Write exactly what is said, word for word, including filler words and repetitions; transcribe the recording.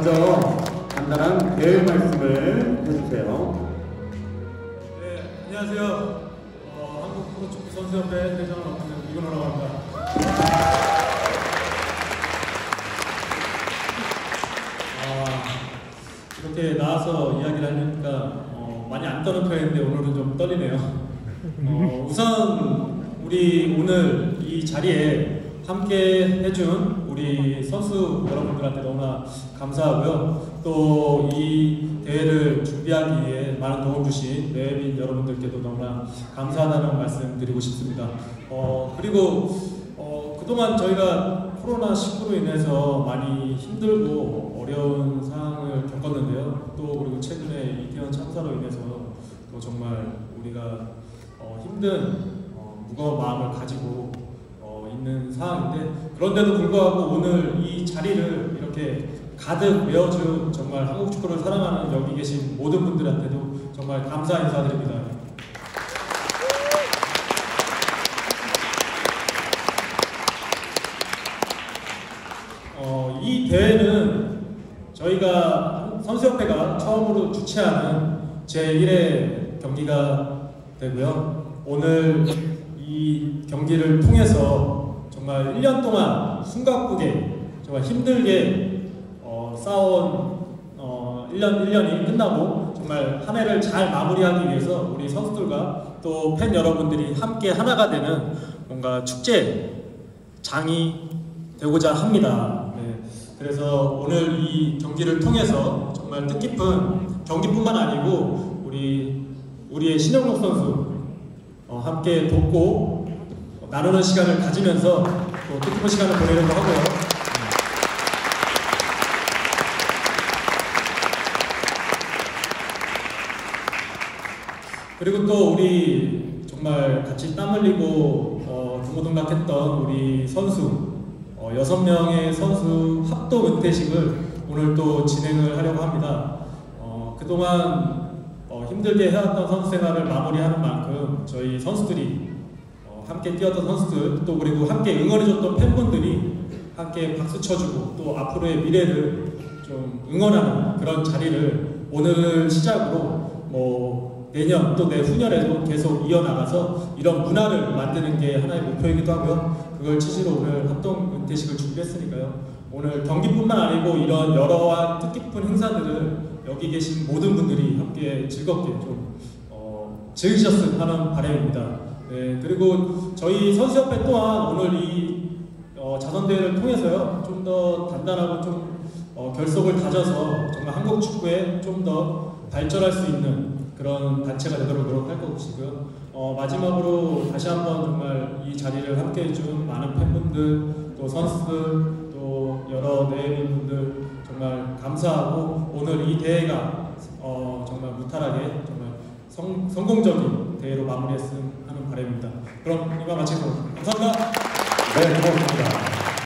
먼저 간단한 대응 말씀을 해주세요. 네, 안녕하세요. 어, 한국 프로축구 선수협회 회장을 맡고 있는 이근호라고 합니다. 아, 이렇게 나와서 이야기를 하니까 어, 많이 안 떠는 편인데 오늘은 좀 떨리네요. 어, 우선 우리 오늘 이 자리에 함께 해준 우리 선수 여러분들한테 너무나 감사하고요. 또 이 대회를 준비하기 위해 많은 도움 주신 내빈 여러분들께도 너무나 감사하다는 말씀 드리고 싶습니다. 어, 그리고 어, 그동안 저희가 코로나 십구로 인해서 많이 힘들고 어려운 상황을 겪었는데요. 또 그리고 최근에 이태원 참사로 인해서 또 정말 우리가 어, 힘든 어, 무거운 마음을 가지고 있는 상황인데, 그런데도 불구하고 오늘 이 자리를 이렇게 가득 메워준 정말 한국 축구를 사랑하는 여기 계신 모든 분들한테도 정말 감사 인사드립니다. 어, 이 대회는 저희가 선수협회가 처음으로 주최하는 제일 회 경기가 되고요. 오늘 이 경기를 통해서 정말 일 년 동안 숨가쁘게 정말 힘들게 어, 쌓아온 어, 일 년 일 년이 끝나고 정말 한 해를 잘 마무리하기 위해서 우리 선수들과 또 팬 여러분들이 함께 하나가 되는 뭔가 축제장이 되고자 합니다. 네. 그래서 오늘 이 경기를 통해서 정말 뜻깊은 경기뿐만 아니고 우리 우리의 신영록 선수 어, 함께 돕고 나누는 시간을 가지면서 또 뜻깊은 시간을 보내려고 하고요. 그리고 또 우리 정말 같이 땀 흘리고 어, 등고등락했던 우리 선수 어, 여섯 명의 선수 합동 은퇴식을 오늘 또 진행을 하려고 합니다. 어, 그동안 어, 힘들게 해왔던 선수 생활을 마무리하는 만큼 저희 선수들이 함께 뛰었던 선수들, 또 그리고 함께 응원해줬던 팬분들이 함께 박수 쳐주고 또 앞으로의 미래를 좀 응원하는 그런 자리를 오늘 시작으로 뭐 내년 또 내후년에도 계속 이어나가서 이런 문화를 만드는 게 하나의 목표이기도 하고요. 그걸 취지로 오늘 합동 은퇴식을 준비했으니까요. 오늘 경기뿐만 아니고 이런 여러한 뜻깊은 행사들을 여기 계신 모든 분들이 함께 즐겁게 좀 어, 즐기셨으면 하는 바람입니다. 네, 그리고 저희 선수협회 또한 오늘 이 어, 자선대회를 통해서요, 좀 더 단단하고 좀 어, 결속을 다져서 정말 한국 축구에 좀 더 발전할 수 있는 그런 단체가 되도록 노력할 것이고요. 어, 마지막으로 다시 한번 정말 이 자리를 함께 해준 많은 팬분들, 또 선수들, 또 여러 내빈분들 정말 감사하고 오늘 이 대회가 어, 정말 무탈하게 정말 성, 성공적인 대회로 마무리했으면 하는 바람입니다. 그럼 이만 마치도록 감사합니다. 네, 고맙습니다.